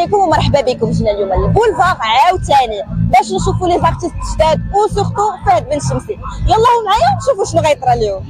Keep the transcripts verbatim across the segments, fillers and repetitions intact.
عليكم ومرحبا بكم. جينا اليوم للبولفار عاوتاني باش نشوفوا لي زارتيست جداد وسورتو فهد بن شمسي. يلا معايا نشوفوا شنو غيطرى اليوم.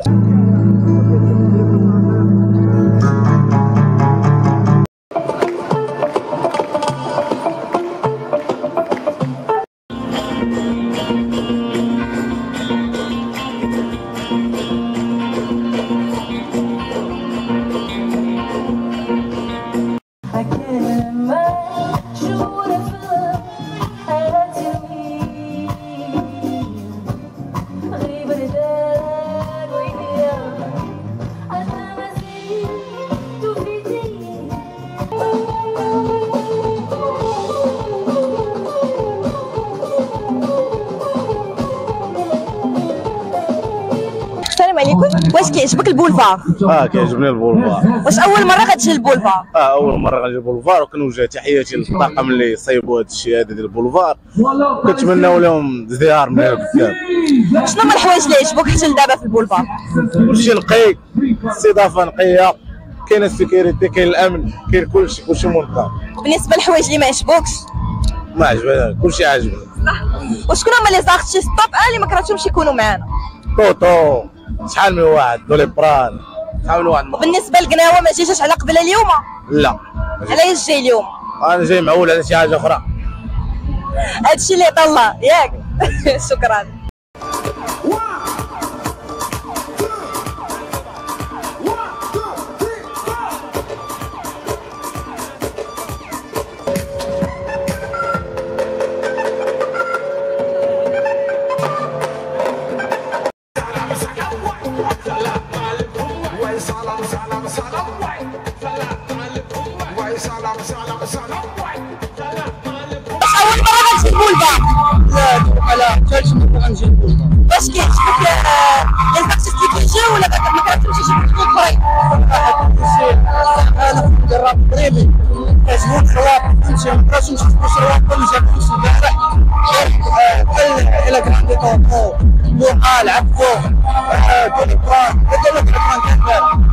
السلام عليكم، واش كيعجبك البولفار؟ اه كيعجبني البولفار. واش اول مره غتجي للبولفار؟ اه اول مره غنجي للبولفار، وكنوجه تحياتي للطاقم اللي صايبوا هذا الشيء هذا ديال البولفار، وكنتمناو لهم ازدهار من هذا بزاف. شنو هما الحوايج اللي عجبوك حتى لدابا في البولفار؟ كلشي نقي، الاستضافه نقيه، كاين السيكوريتي، كاين الامن، كاين كلشي كلشي منظم. بالنسبه للحوايج اللي ما عجبوكش؟ ما عجبني، كلشي عاجبني. وشكون هما لي زارتيست توب اللي ما كرهتهمش يكونوا معانا؟ طوطو شحال من واحد، دولي بران شحال من واحد. وبالنسبه للقناوه ما جيتش على قبل اليوم؟ لا. علاش جاي اليوم؟ انا جاي معول على شي حاجه اخرى. هادشي اللي عطا الله ياك. شكرا. أول مرة غنجي البولفار؟ لا لا ثالث مرة غنجي البولفار. واش كيعجبك لي زارتيست اللي كيجيو ولا ما كرهتهمش يجيو خطوط اخرين؟ انا جربت بريمي كيعجبوني الشواط، فهمتي ما كرهتهمش يجيبوا شواط كل جابوش البارح. بحال إلا كان عندي طوطو، لوقا، العبو، دولي بران، دولي بران كامل.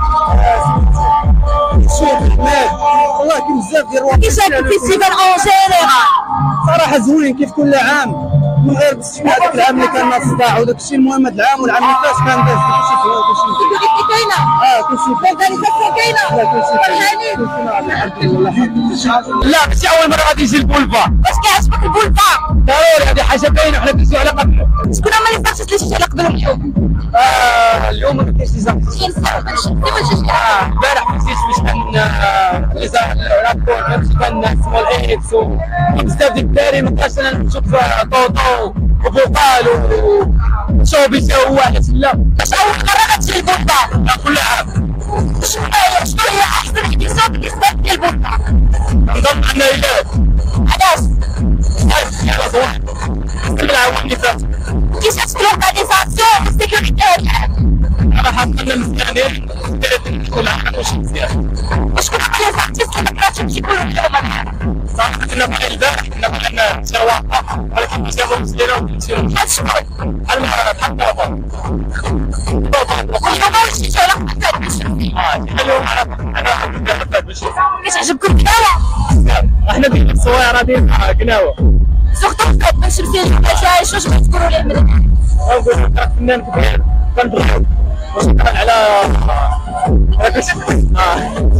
شوف حماد، والله كاين بزاف ديال الوقت. كيفاش هاك الفيستيفال اون جينيرال؟ صراحة زوين كيف كل عام، من غير باستثناء هذاك العام اللي كان ناقص الصداع وداك الشيء. المهم هذا العام والعام اللي فات كان داز كلشي زوين، كلشي مزيان. كاينه؟ اه كلشي اورغانيزاسيون كاينه؟ لا كلشي فرحانين؟ الحمد لله. لا ماشي أول مرة غادي يجي البولفار. واش كيعجبك البولفار؟ ضروري هذه حاجة باينة، وحنا كنسيو على قبل. شكون هما لي زارتيست اللي جيتي على قبلهم اليوم؟ آه اليوم ما كاينش لي زارتيست. كاين فهد بن شمسي ولا شي اه البارح مشيت باش كان لي زارتيست كان اسمه الاكس وبزاف ديال الدراري، ما بقاش انا نشوف طوطو وفوقال وشوبيس هو واحد. لا واش اول مره غتجي للبولفار؟ كل عام. شنو هي شنو هي احسن ايبيزود بالنسبه ديال البولفار؟ نظن ان ايلات علاش؟ خلاص واحد العام اللي فات كيفاش الاورغانيزاسيون والسيكوريتي؟ صراحة كنا مزيانين، كل عام واش مزيان. وشكون هما لي زارتيست اللي ما كرهتهمش يكونوا اليوم معانا؟ صراحة كنا بغينا البارح كنا بغينا سواقع، ولكن مزيانين مزيانين ومزيانين. بحال شكون؟ بحال بحال طوطو. واليوم واش جيتو على قبل فهد بن شمسي؟ اه اليوم انا انا فهد بن شمسي. كتعجبكم القناوه؟ احنا ديال الصويره ديال قناوه، سورتو فهد بن شمسي اللي جاي، واش بغيتو تقولوا ليه مليح؟ كنقول لك فنان كبير كنبغيو ونشتغل على على كل شيء. اه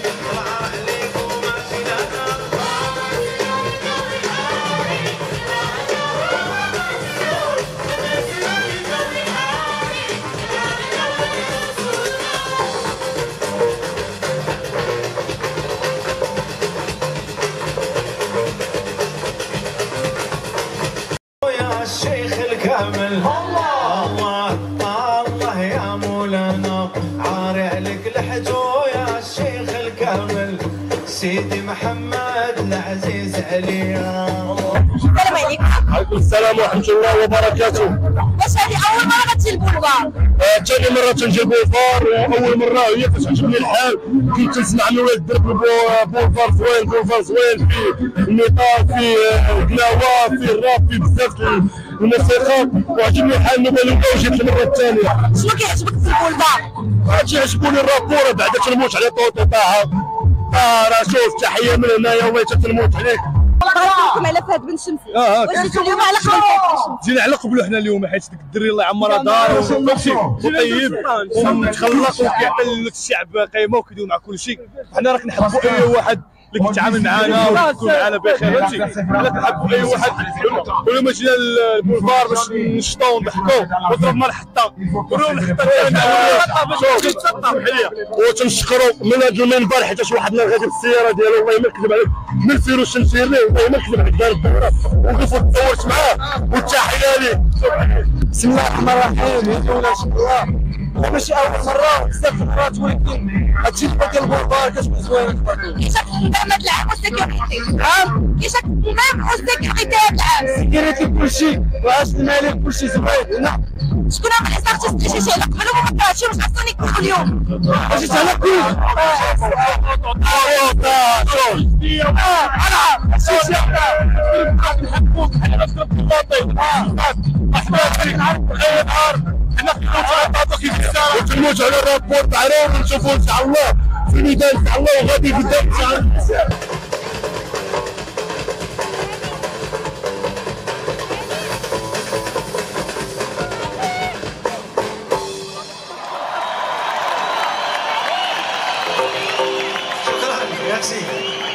الشيخ الكامل الله الله الله يا مولانا، عاري عليك الحجو يا الشيخ الكامل، سيدي محمد العزيز عليا. السلام عليكم. عليكم السلام ورحمه الله وبركاته. واش هذه اول مره غتجي للبولفار؟ ثاني مرة تنجي البولفار، وأول مرة هي فاش عجبني الحال. كنت تنسمع من ولاد الدرب بولفار زوين، بولفار زوين فيه الميطال، فيه القلاوة، فيه الراب، فيه بزاف الموسيقى، وعجبني الحال. نبغي نبقاو جيت المرة الثانية. شنو كيعجبك في البولفار؟ هادشي عجبوني الرابورة بعدا تنموت على طوطو طاها، اه راه شوف تحيه من هنايا وما تنموت عليك. بارك على فهد بن شمسي. اه واش جيتو اليوم على قبل فهد بن شمسي؟ جينا على قبلو حنا اليوم حيت ديك الدري الله يعمرها دار وكلشي وطيب ومتخلق وكيعطي لك الشعب قيمه وكيدوي مع كلشي. حنا راك نحبوا اي واحد اللي كيتعامل معنا ويكون معنا بخير هادشي. حنا كنحبوا اي واحد. واليوم جينا للبولفار باش نشطوا ونضحكوا وضربنا الحطه واليوم الحطه ديالنا باش تتسطح عليا. وتنشكروا من هذا المنبر حيت وحدنا غادي بالسياره ديالو والله ما نكذب عليك من فيروز نسير ليه والله ما نكذب عليك دار الدوره وقف وتصورت معاه والتحيه ليه. بسم الله الرحمن الرحيم. يدعونا ان شاء الله ماشي اول مره بزاف المرات ولكن هادشي اللي ديال البولفار كتكون زوينه. كيفاش تنظم هذا العام والسيكوريتي؟ نعم كيفاش تنظم والسيكوريتي هذا العام؟ سيكوريتي كلشي وعاش الملك كلشي زوين هنا. شكون هما الاسارتيست اللي جيتي على قبل وما كرهتش واش خاصني يكونوا اليوم؟ جيت على كل وتنموت على الرابور تاعنا ونشوفوا ان شاء الله في الميدان ان شاء الله وغادي قدام ان شاء الله. شكرا ميرسي.